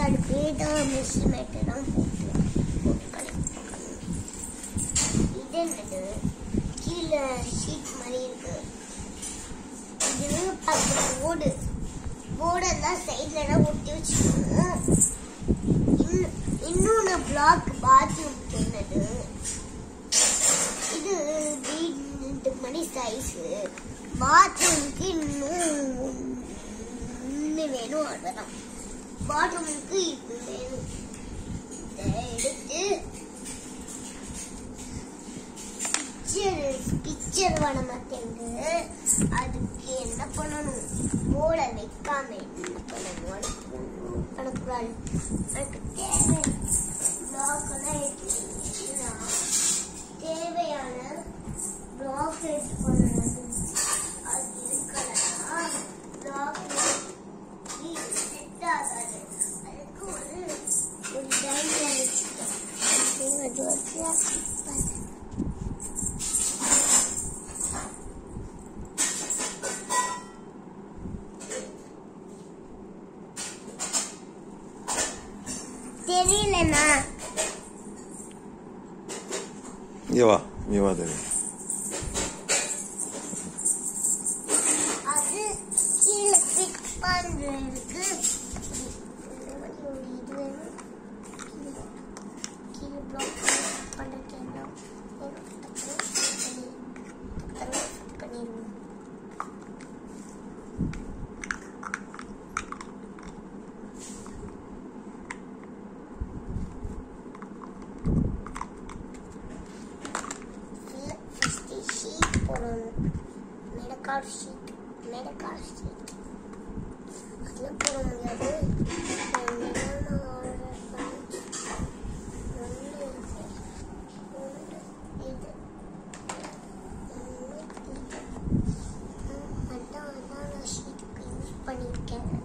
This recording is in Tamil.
பேட்டா மெஷர்மெண்ட் தான் போட்டு இது என்னது கீழே ஷீட் மாதிரி இருக்கு. இது போர்டெல்லாம் சைட்லலாம் ஒட்டி வச்சுக்கணும். இன்னொன்று பிளாக் பாத்ரூம் சொன்னது. இது வீட்டு மணி சைஸு. பாத்ரூமுக்கு இன்னும் வேணும். அவ்வளோதான். பாத்ரூமுக்கு இது வேணும். இதை எடுத்து பிக்சர் வர மாட்டேங்குது. அதுக்கு என்ன பண்ணணும்? போர்டை வைக்காம என்ன பண்ணணும்? பண்ணக்கூடாது. எனக்கு தேவையான பிளாக் எடுத்து பண்ணணும். அது இருக்கலன்னா பிளாக் செட் ஆகாது. அதுக்கு ஒரு டைம்ல வச்சுட்டேன். தெரியலண்ணா. இங்க வா தெரியும். அது கீழே ஃபிட் பண்றதுக்கு கீழே பிளாக் பண்ணிருக்கேன். பண்ணிடுவோம். மெடக்கார் ஷீட் அதில் போட முடியாது. அதான் நான் ஷீட்டுக்கு யூஸ் பண்ணியிருக்கேன்.